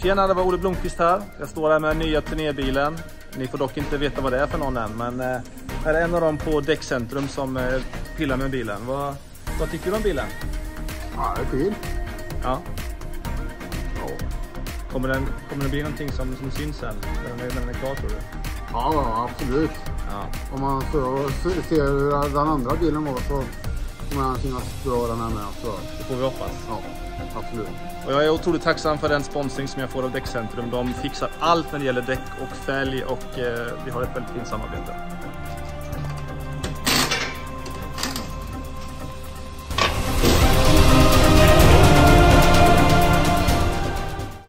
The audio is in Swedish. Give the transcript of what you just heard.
Tjena, det var Olle Blomqvist här. Jag står här med nya turnébilen. Ni får dock inte veta vad det är för någon än, men här är en av dem på däckcentrum som pillar med bilen. Vad tycker du om bilen? Ja, det är fin. Ja. Kommer det bli någonting som syns sen när den är klar, tror du? Ja, absolut. Ja. Om man ser hur den andra bilen var så kommer den synas bra den här med. Så. Det får vi hoppas. Ja, absolut. Och jag är otroligt tacksam för den sponsring som jag får av däckcentrum. De fixar allt när det gäller däck och fälg och vi har ett väldigt fint samarbete.